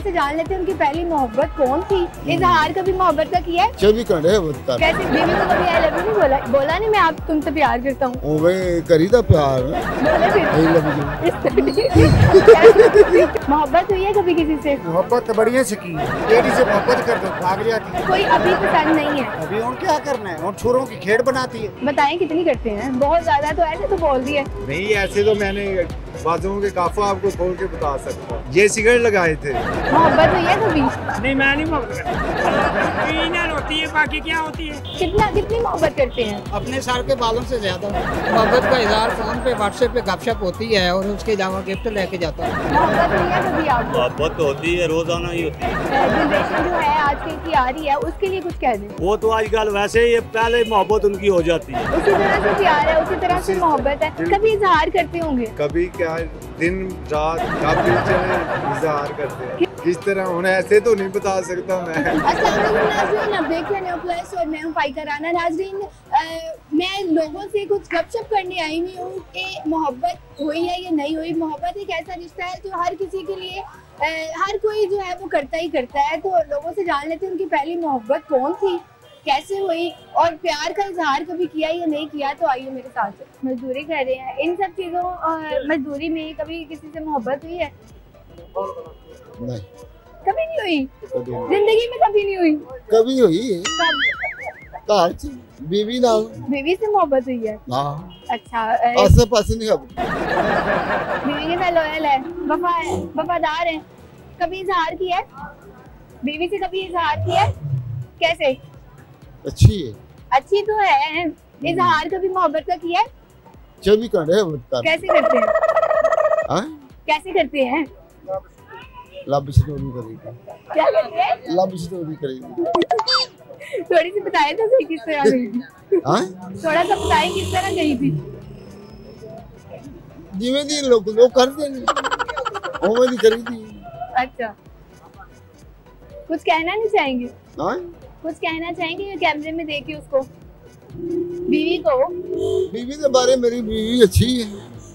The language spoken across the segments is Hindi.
से जान लेते हैं उनकी पहली मोहब्बत कौन थी। इजहार कभी मोहब्बत का किया है? 24 घंटे कैसे? बीवी को कभी आई लव यू नहीं बोला? बोला नहीं मैं आप तुमसे प्यार करता हूँ? करीदा प्यार बोले फिर मोहब्बत हुई है कभी किसी से? मोहब्बत तो बढ़िया से की, लेडी से मोहब्बत कर दो भाग जाती है। कोई अभी पसंद नहीं है? अभी और क्या करना है, और छोरों की खेड़ बनाती है। बताएं कितनी करते हैं? बहुत ज्यादा तो ऐसे तो बोल दिए। नहीं ऐसे तो मैंने बाजुओं के काफा आपको खोल के बता सकता हूँ। ये सिगरेट लगाए थे। मोहब्बत हुई है कभी? नहीं मैं नहीं मोहब्बत होती है, बाकी क्या होती है। कितनी मोहब्बत करते हैं? अपने सर के बालों से ज्यादा मोहब्बत का इजहार फोन पे व्हाट्सएप पे गपशप होती है, और उसके अलावा गिफ्ट लेके जाता है। मोहब्बत हुई है कभी आपको? मोहब्बत तो होती है, रोजाना ही होती है। जनरेशन जो है आजकल की आ रही है उसके लिए कुछ कह दें। वो तो आजकल वैसे ही पहले मोहब्बत उनकी हो जाती है। उसी तरह से प्यार है, उसी तरह से मोहब्बत है। कभी इजहार करते होंगे? कभी क्या दिन रात कभी इजहार करते हैं, किस तरह उन्हें ऐसे तो नहीं बता सकता मैं। मैं हूँ फाइका राना। नाज़रीन, मैं लोगों से कुछ गपशप करने आई हुई हूँ कि मोहब्बत हुई है या नहीं हुई। मोहब्बत एक ऐसा रिश्ता है जो हर किसी के लिए हर कोई जो है वो करता ही करता है। तो लोगों से जान लेते हैं उनकी पहली मोहब्बत कौन थी, कैसे हुई, और प्यार का इजहार कभी किया या नहीं किया। तो आइए मेरे साथ। मजदूरी कर रहे हैं, इन सब चीज़ों मजदूरी में कभी किसी से मोहब्बत हुई है? नहीं, कभी नहीं हुई। जिंदगी में कभी नहीं हुई? कभी हुई कार बीवी ना बीवी से मोहब्बत हुई है? अच्छा, आसे पास नहीं। बीवी के साथ लॉयल है, वफादार है। कभी इजहार किया है बीवी से? कभी इजहार किया है? कैसे? अच्छी है, अच्छी तो है। इजहार कभी मोहब्बत का किया है? 24 घंटे कैसे करते हैं? कैसे करते हैं? लब स्टोरी करेगी। क्या करते हैं? लब स्टोरी करेगी। थोड़ी सी बताएं तो सही किस तरह गई थी। थोड़ा सा बताएं किस तरह गई थी। जिਵੇਂ ਦੀ लोग करते हैं वो नहीं करी थी। अच्छा, कुछ कहना नहीं चाहेंगे? कुछ कहना चाहेंगे कैमरे में देखे उसको, बीवी को? बीवी के बारे में मेरी बीवी अच्छी है,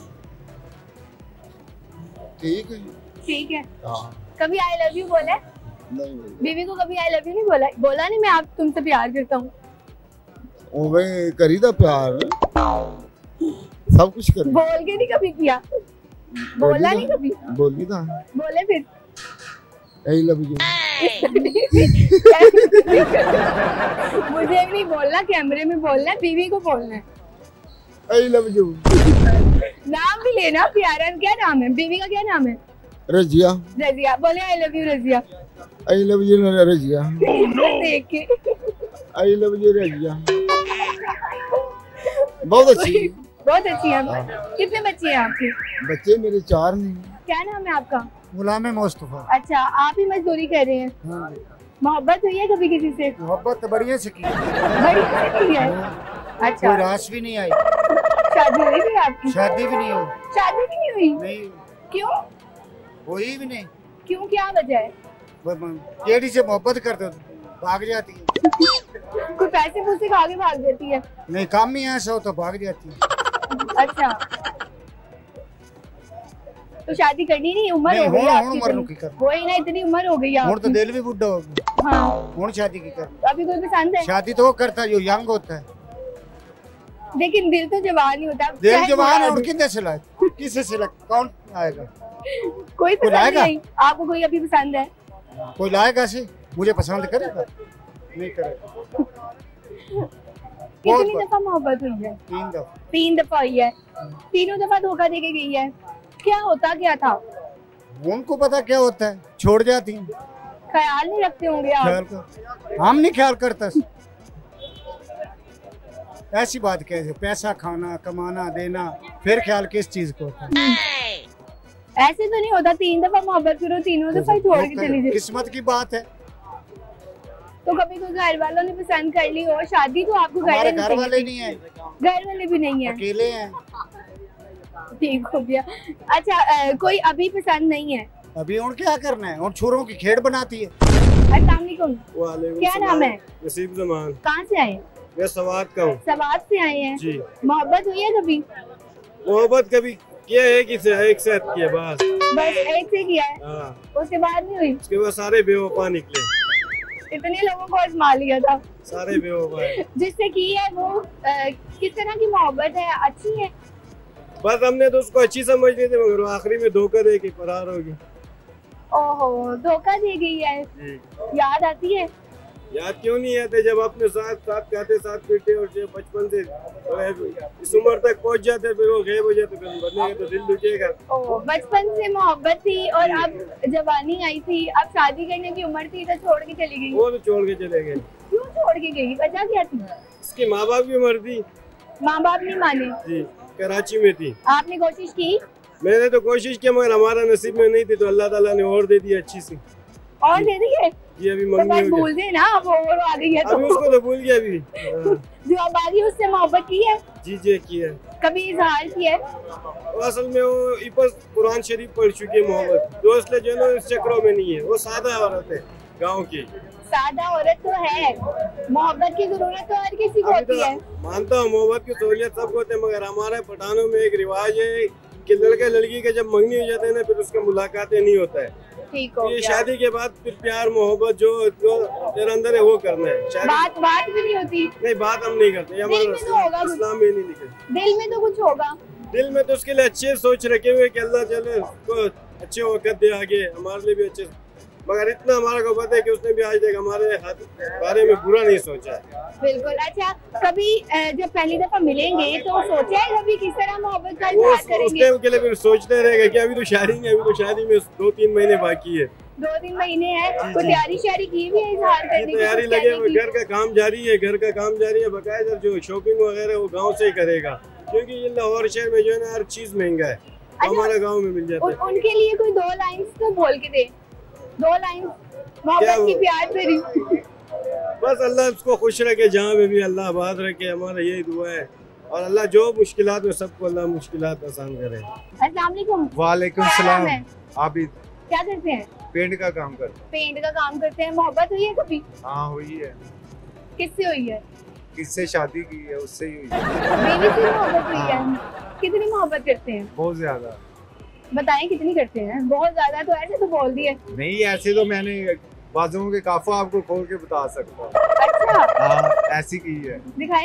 ठीक है। ठीक है। कभी आई लव यू बोला? नहीं। बीवी को कभी आई लव यू नहीं बोला? बोला नहीं मैं आप तुमसे प्यार करता हूँ? करीदा प्यार सब कुछ कर। बोल के नहीं कभी किया? बोला नहीं कभी? बोली था। बोले फिर? I love you. मुझे नहीं बोलना, कैमरे में बोलना है, बीवी को बोलना है। I love you. नाम भी लेना प्यारा। क्या नाम है बीवी का? क्या नाम है? रजिया। रजिया। बोले I love you Razia. I love you Razia. देख के आई लव यू रजिया। बहुत अच्छी है। कितने बच्चे हैं आपके? बच्चे मेरे 4 नहीं। क्या नाम है आपका? गुलाम मुस्तफा। अच्छा, आप ही मजदूरी कर रहे हैं? मोहब्बत हुई है कभी किसी से? मोहब्बत तो बढ़िया से की, बढ़िया से की है। अच्छा, कोई रास भी नहीं आई। शादी हुई भी आपकी? शादी भी नहीं हुई। शादी भी नहीं हुई? नहीं। क्यों? हुई भी नहीं। क्यों, क्या वजह है? लेडी से मोहब्बत कर दो भाग जाती है। कोई पैसे पूसे खा के भाग जाती है? नहीं, काम ही ऐसा हो तो भाग जाती है। अच्छा, तो शादी करनी नहीं? उम्र हो गई आपकी? वही ना, इतनी उम्र हो गई आपकी। तो दिल भी बुढ़ा हो गया। हाँ, शादी की कर। अभी कोई पसंद है? शादी तो वो करता है जो यंग होता है, लेकिन दिल तो जवान ही होता है। दिल जवान है, और किससे सिला, किससे सिला, कौन आएगा? कोई पसंद नहीं आपको? कोई अभी पसंद है? कोई लाएगा से मुझे पसंद करेगा? नहीं करेगा। कितनी दफा मोहब्बत हुई है? 3 दफा। 3 दफा हुई है। तीनों दफा धोखा देके गई है। क्या होता क्या था? उनको पता क्या होता है, छोड़ जाती हैं। ख्याल नहीं रखते होंगे आप? हम नहीं ख्याल करते। ऐसी बात कैसे? पैसा खाना, कमाना, देना, फिर ख्याल किस चीज को होता है? ऐसे तो नहीं होता 3 दफा मोहब्बत करो, तीनों दफा छोड़ के चली जाए। किस्मत की बात है। तो कभी कोई घर वालों ने पसंद कर ली हो? शादी तो आपको घर वाले नहीं है। घर वाले भी नहीं है, अकेले हैं। ठीक हो गया। अच्छा, कोई अभी पसंद नहीं है? अभी और क्या करना है, और छोरों की खेड़ बनाती है। अस्सलाम वालेकुम। क्या नाम है? नसीब जमान। कहाँ से आए? मैं सवात का हूँ। सवात से आए हैं जी। मोहब्बत हुई है कभी? मोहब्बत कभी किया एक साथ किया बस एक से किया है, हाँ। उसके बाद नहीं हुई? उसके बाद सारे बेवफा निकले, इतने लोगों को आजमा लिया था। सारे बेवफा। जिससे की है वो किस तरह की मोहब्बत है, अच्छी है? बस हमने तो उसको अच्छी समझ ली थी, मगर आखिरी में धोखा दे के फरार होगी। ओहो, धोखा दे गई है। याद आती है? याद क्यों नहीं आते, जब अपने साथ खाते साथ पीते और जब बचपन से इस उम्र तक पहुंच जाते फिर वो गायब हो जाते, फिर बनेगा तो दिल दुखेगा। बचपन से मोहब्बत थी और अब जवानी आई थी, अब शादी करने की उम्र थी तो छोड़ के चली गई। वो तो छोड़ के चले गए। क्यों छोड़ के गई, वजह क्या थी? इसके माँ बाप की मर्जी। माँ बाप नहीं माने? जी, कराची में थी। आपने कोशिश की? मैंने तो कोशिश की मगर हमारा नसीब में नहीं थी, तो अल्लाह ताला ने और दे दी अच्छी सी। और दे दी है? ये अभी तो मंगनी बस भूल दे ना, वो और आ गई है तो। अभी उसको तो भूल गया अभी। जो अब आ गई उससे मोहब्बत की है? जी किया। कभी इजहार किया है? असल में वो इपस कुरान शरीफ पढ़ चुकी है मोहब्बत, तो इसलिए जो है ना इस चक्रों में नहीं है। वो सादा औरत है गाँव की। सादा औरत तो है, मोहब्बत की जरूरत तो हर किसी को होती है। मानता हूँ मोहब्बत की सहूलियत सबको होती है, मगर हमारे पठानों में एक रिवाज है कि लड़के लड़की के जब मंगनी हो जाते हैं ना फिर उसके मुलाकातें नहीं होता है। ठीक हो ये शादी के बाद फिर प्यार मोहब्बत जो तेरे अंदर है वो करना है। बात भी नहीं होती? नहीं, बात हम नहीं करते, हमारा इस्लाम में नहीं लिखा। दिल में तो कुछ होगा? दिल में तो उसके लिए अच्छे सोच रखे हुए कि अल्लाह चले उसको अच्छे वक्त दे आगे, हमारे लिए भी अच्छे। मगर इतना हमारा को पता है कि उसने भी आज तक हमारे बारे में बुरा नहीं सोचा है। बिल्कुल। अच्छा, कभी जब पहली दफा मिलेंगे तो सोचा है कभी किस तरह मोहब्बत का इजहार करेंगे? उसके लिए फिर सोचते रहेगा कि अभी तो शादी में 2-3 महीने बाकी है। 2-3 महीने है, तो तैयारी शारी की भी है इजहार करने की? तैयारी लगे हुए, घर का काम जारी है, बकायदा जो शॉपिंग वगैरह वो गाँव से ही करेगा, क्योंकि ये लाहौर शहर में जो है ना हर चीज महंगा है। हमारा गाँव में मिल जाता है। उनके लिए कोई 2 लाइन तो बोल के दे, 2 लाइन मोहब्बत की, प्यार भरी। बस अल्लाह उसको खुश रखे, जहाँ में भी अल्लाह आबाद रखे, हमारा यही दुआ है। और अल्लाह जो मुश्किलात में सबको अल्लाह मुश्किलात आसान करे। अस्सलाम वालेकुम। वालेकुम सलाम। आबिद। क्या करते हैं? पेंट का काम करते हैं। पेंट का काम करते हैं। मोहब्बत हुई है कभी? हाँ हुई है। किससे हुई है? किससे शादी की है उससे ही हुई है। बीवी से मोहब्बत हुई है? कितनी मोहब्बत करते हैं? बहुत ज्यादा। बताएं कितनी करते हैं? बहुत ज्यादा तो ऐसे तो बोल दिए। नहीं, ऐसे तो मैंने बाजुओं के काफा आपको खोल के बता सकता हूँ। अच्छा। हाँ, ऐसी की है। दिखाएं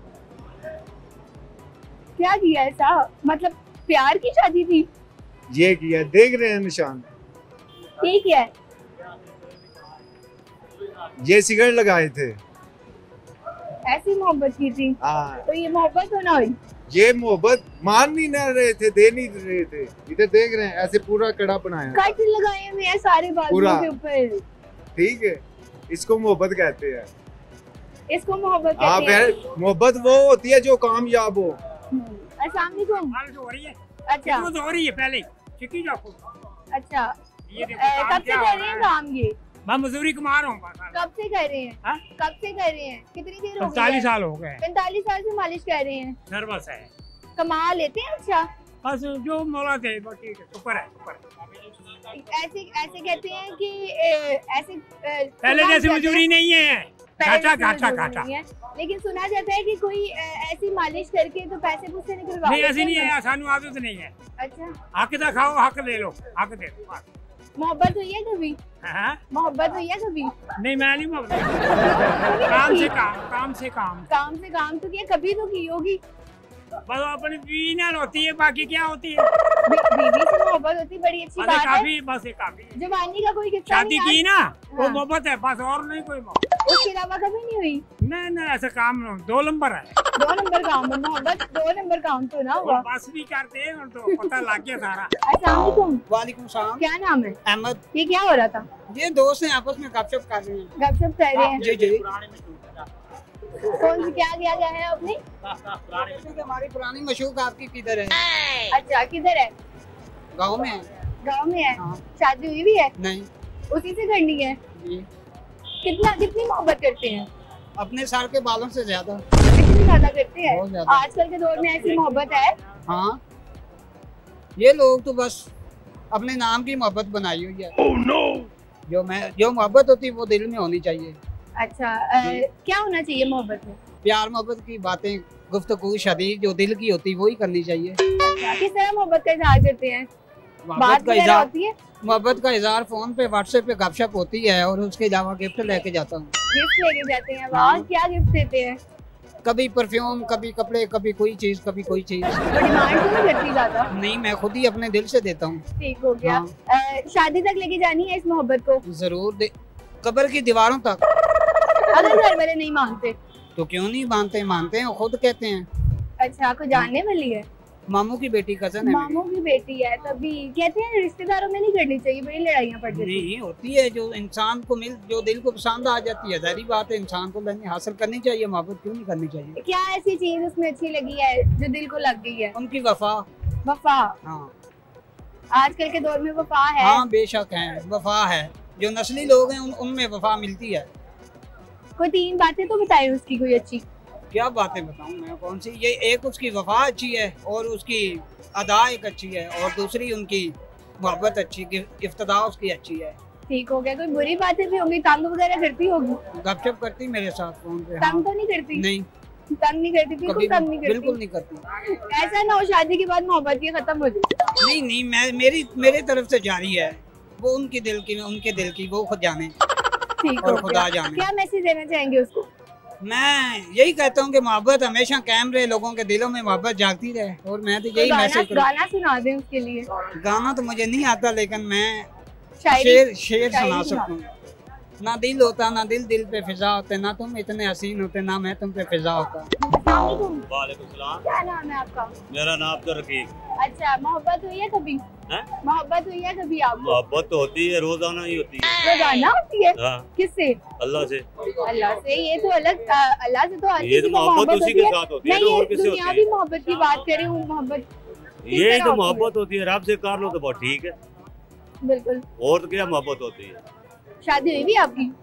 क्या किया ऐसा, मतलब प्यार की शादी थी? ये किया, देख रहे हैं निशान। ठीक है। ये सिगरेट लगाए थे। ऐसी मोहब्बत की थी? हाँ। तो ये मोहब्त होना हुई? ये मोहब्बत मान नहीं ना रहे थे, दे नहीं रहे थे। इधर देख रहे हैं, ऐसे पूरा कड़ा बनाया, कट लगाए हुए हैं सारे बाजुओं के ऊपर। ठीक है, इसको मोहब्बत कहते हैं। इसको मोहब्बत कहते हैं? मोहब्बत वो होती है जो कामयाब हो। अस्सलाम वालेकुम। हो रही है। अच्छा, हो रही है पहले चिक्की जाओ। अच्छा, ये कब से कर रहे हैं काम ये? मैं मजदूरी कमा रहा हूँ। कब से कर रहे हैं? कब से कर रहे हैं? कितनी देर हो गई? 45 साल हो गए। 45 साल से मालिश कर रहे हैं? नर्वस है। कमा लेते हैं? अच्छा, बस जो मौला थे बाकी ऊपर है। ऐसे कहते हैं कि ऐसे पहले जैसी मजदूरी नहीं है, घाटा। लेकिन सुना जाता है कि कोई ऐसी मालिश करके तो पैसे मुझसे निकलवा। नहीं, ऐसी नहीं है, सानू आदत नहीं है। अच्छा, हक दा खाओ, हक ले लो, हक दे दो। मोहब्बत हुई है कभी? मोहब्बत हुई है कभी? नहीं, मैं नहीं मोहब्बत। काम से काम तो क्या कभी तो की होगी? बस अपनी बीवी ना होती है, बाकी क्या होती है? बीवी से मोहब्बत होती, बड़ी अच्छी बात है। बस काफी। जवानी का कोई किस्सा शादी की ना, वो मोहब्बत है बस, और नहीं कोई मोहब्बत। उसके अलावा कभी नहीं हुई? नहीं, ऐसा काम 2 नंबर है। 2 नंबर काम है मोहब्बत? 2 नंबर काम तो ना हुआ। बस भी करते हैं और तो पता लग गया सारा। अस्सलाम वालेकुम। वालेकुम सलाम। क्या नाम है? अहमद। ये क्या हो रहा था? ये दोस्त हैं आपस में गपशप कर रहे हैं। गपशप कर रहे हैं? जी। कौन सी क्या किया गया है आपने? हमारी पुरानी मशहूक आपकी किधर है? अच्छा, किधर है? गाँव में है। गाँव में है? हाँ। शादी हुई भी है? नहीं। उसी से करनी है? जी। कितनी मोहब्बत करते हैं? अपने सर के बालों से ज्यादा। कितनी ज्यादा करते हैं? बहुत ज्यादा। आजकल के दौर में ऐसी मोहब्बत है? हाँ, ये लोग तो बस अपने नाम की मोहब्बत बनाई हुई है। oh, no! जो मोहब्बत होती है वो दिल में होनी चाहिए। अच्छा, क्या होना चाहिए मोहब्बत में? प्यार मोहब्बत की बातें गुफ्तगू शदीद जो दिल की होती वही करनी चाहिए। अच्छा, किस तरह मोहब्बत का इजहार करते हैं? बात वगैरह होती है? मोहब्बत का इजहार फोन पे व्हाट्सएप पे गपशप होती है और उसके अलावा गिफ्ट लेके जाता हूँ। गिफ्ट लेके जाते हैं? वाह, क्या गिफ्ट देते हैं? कभी परफ्यूम, कभी कपड़े, कभी कोई चीज, कभी कोई चीज। तो डिमांड तो नहीं करती ज्यादा? नहीं, मैं खुद ही अपने दिल से देता हूँ। ठीक हो गया। हाँ। शादी तक लेके जानी है इस मोहब्बत को? जरूर, कब्र की दीवारों तक। अगर घर वाले नहीं मानते तो क्यों नहीं मानते? मानते हैं, खुद कहते हैं। अच्छा, आपको जानने वाली है? मामू की बेटी, कजन है। मामू की बेटी है, तभी कहते हैं रिश्तेदारों में नहीं करनी चाहिए, बड़ी लड़ाइयाँ पड़ जाती हैं। नहीं होती है, जो इंसान को जो दिल को पसंद आ जाती है, जाहिर बात है इंसान को लेनी हासिल करनी चाहिए। मोहब्बत क्यों नहीं करनी चाहिए? क्या ऐसी चीज उसमें अच्छी लगी है जो दिल को लग गई है? उनकी वफा। वफा? हाँ, आजकल के दौर में वफा है? हाँ बेशक है, वफा है। जो नस्ली लोग हैं उनमें वफा मिलती है। कोई 3 बातें तो बताए उसकी कोई अच्छी। क्या बातें बताऊं मैं, कौन सी? ये एक उसकी वफा अच्छी है और उसकी अदा एक अच्छी है और दूसरी उनकी मोहब्बत अच्छी, इफ्तदा उसकी अच्छी है। ठीक हो गया। कोई बुरी बातें भी होंगी, तंग वगैरह करती होगी? गपशप करती मेरे साथ फोन पे। तंग हाँ। तो नहीं करती? नहीं, तंग नहीं करती, बिल्कुल तंग नहीं करती? बिल्कुल नहीं करती। ऐसा ना हो शादी के बाद मोहब्बत ये खत्म हो जाए। नहीं नहीं, मेरी तरफ से जारी है, वो उनके दिल की वो खुद जाने। ठीक हो और खुदा गया। जाने। क्या मैसेज देना चाहेंगे उसको? मैं यही कहता हूँ कि मोहब्बत हमेशा कायम रहे, लोगों के दिलों में मोहब्बत जागती रहे। और मैं तो यही मैसेज गाना सुना दें उसके लिए। गाना तो मुझे नहीं आता, लेकिन मैं शायरी शेर सुना सकता हूँ। ना दिल होता, ना दिल पे फिजा होते, ना तुम इतने हसीन होते, ना मैं तुम पे फिजा होता। वालेकुम सलाम। क्या नाम है आपका? मेरा नाम तो रकीब। अच्छा, मोहब्बत हुई है कभी? मोहब्बत हुई है कभी आपको? मोहब्बत तो होती है, रोजाना ही होती है। रोजाना होती है? हाँ। किससे? अल्लाह से। अल्लाह से? ये तो अलग, अल्लाह से तो हर ये किसी तो को मोहब्बत उसी के होती है। साथ होती है, नहीं, तो और ये किससे होती दुनियावी है? मोहब्बत की बात कर रही हूँ। मोहब्बत ये तो मोहब्बत होती है, रब से कर लो तो बहुत ठीक है। बिल्कुल। और क्या मोहब्बत होती है? शादी हुई भी आपकी?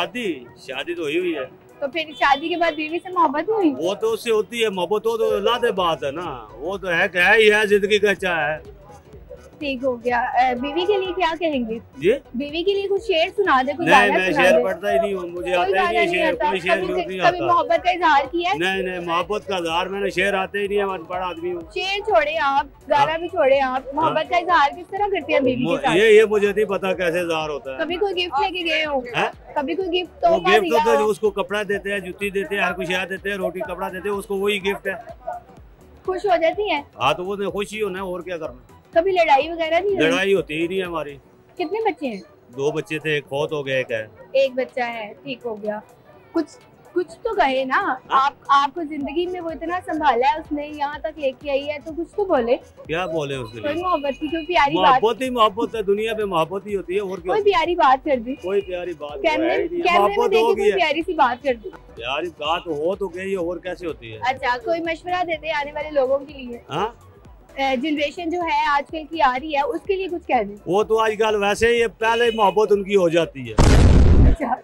शादी तो हुई है। तो फिर शादी के बाद बीवी से मोहब्बत हुई? वो तो उससे होती है मोहब्बत, वो तो लादे बात है ना, वो तो है क्या ही है, जिंदगी का अच्छा है। ठीक हो गया। बीवी के लिए क्या कहेंगे? जी, बीवी के लिए कुछ शेर सुना दे, कुछ नहीं गाना मैं सुना शेर दे। पढ़ता ही नहीं हूँ, मुझे कोई आता ही गाना नहीं नहीं शेर, आता? कोई शेर नहीं कभी आता। मोहब्बत का इजहार किया है? नहीं, मोहब्बत का इजहार मैंने शेर आते ही नहीं है, मैं बड़ा आदमी हूँ। शेर छोड़े आप, गाना भी छोड़े आप, मोहब्बत का इजहार किस तरह करते हैं बीवी के साथ? ये मुझे नहीं पता कैसे इजहार होता है। कभी कोई गिफ्ट लेके गए हो? है? कभी कोई गिफ्ट वो तोहफा गिफ्ट दिया तो हो? उसको कपड़ा देते हैं, जूती देते हैं, हर कुछ याद देते हैं, रोटी कपड़ा देते हैं, उसको वही गिफ्ट है। खुश हो जाती है? हाँ, तो वो खुशी होना है, और क्या करना। कभी लड़ाई वगैरह नहीं हुई? लड़ाई होती ही नहीं है हमारी। कितने बच्चे हैं? 2 बच्चे थे, एक फौत हो गया, एक है। एक बच्चा है। ठीक हो गया। कुछ तो कहे ना। आपको जिंदगी में वो इतना संभाला है उसने, यहाँ तक लेके आई है, तो कुछ तो बोले। क्या बोले उसके कोई लिए? मोहब्बत की कोई प्यारी बात? मोहब्बत ही मोहब्बत है, दुनिया में मोहब्बत ही होती है, और क्या। कोई प्यारी बात कर दी? कोई प्यारी बात कैमरे में मोहब्बत देखी होगी कोई प्यारी सी बात कर दी? प्यारी बात हो तो गई, और कैसे होती है। अच्छा, कोई मशवरा देते हैं आने वाले लोगों के लिए? हाँ, जनरेशन जो है आजकल की आ रही है, उसके लिए कुछ कह दें। वो तो आजकल वैसे ही पहले मोहब्बत उनकी हो जाती है। अच्छा।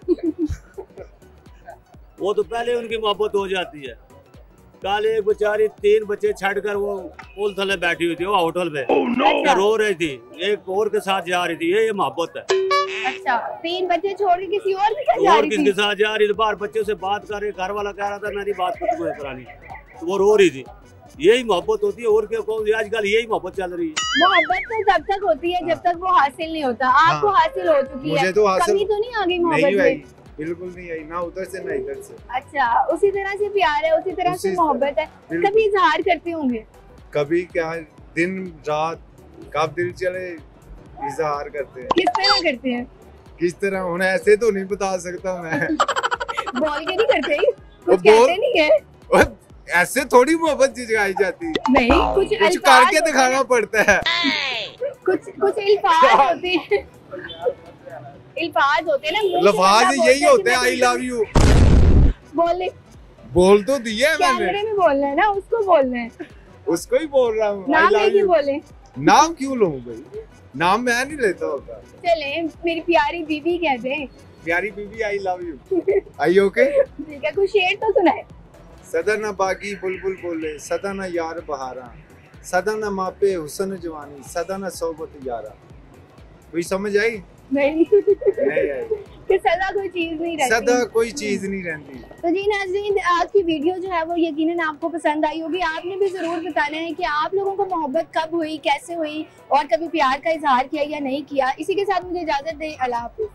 वो तो पहले उनकी मोहब्बत हो जाती है। कल एक बेचारी 3 बच्चे छड़कर वो पुल थले बैठी हुई थी, वो होटल पे अच्छा। रो रही थी, एक और के साथ जा रही थी। ये मोहब्बत है। अच्छा, 3 बच्चे छोड़ के किसी और के साथ जा और रही किसके थी? साथ जा रही थी? बाहर बच्चों से बात कर रही, घर वाला कह रहा था मेरी बात खत्म है करानी, तो वो रो रही थी। यही मोहब्बत होती है, और क्या कौन? आजकल यही मोहब्बत चल रही है। मोहब्बत तो तब तक होती है जब तक वो हासिल नहीं होता। आपको हासिल हो चुकी है, मुझे तो हासिल कमी तो नहीं आ गई नहीं मोहब्बत आई, में? बिल्कुल नहीं आई, ना उधर से ना इधर से। अच्छा, उसी तरह से प्यार है, उसी तरह से उसी मोहब्बत है। बिल्कुल। कभी इजहार करते होंगे? कभी क्या, दिन रात कब दिल चले इजहार करते हैं। किस तरह करते हैं? किस तरह, उन्हें ऐसे तो नहीं बता सकता मैं। बोल के नहीं करते? वो कुछ कहते नहीं है? और ऐसे थोड़ी मोहब्बत जगाई जाती, नहीं, कुछ कुछ अल्फाज करके होते दिखाना हैं, पड़ता है। कुछ अल्फाज होते हैं, अल्फाज होते हैं ना, मुंह से लफाज बंदा यही बोलता है होते कि हैं, मैं आई लव यू बोले। बोल तो दिया है मैंने, कैमरे में बोलना है ना, उसको बोलना है, उसको ही बोल रहा हूँ। नाम लेके बोले। नाम क्यों लूं भाई, नाम मैं नहीं लेता होता। चले, मेरी प्यारी बीबी कहते हैं। प्यारी बीबी I love you. I okay. ठीक है, कुछ शेर तो सुनाए। सदा न बागी बुलबुल बोले, सदा न यार बहारा, सदा न मापे हुसन जवानी, सदा न सोबत यारा। कोई समझ आई? नहीं। नहीं आई। कि सदा कोई चीज नहीं रहती। सदा कोई चीज नहीं रहती। तो जी नाज़रीन, आज की वीडियो जो है वो यकीनन आपको पसंद आई होगी। आपने भी जरूर बताना है कि आप लोगों को मोहब्बत कब हुई, कैसे हुई और कभी प्यार का इजहार किया या नहीं किया। इसी के साथ मुझे इजाजत दें। अल्लाह हाफिज़।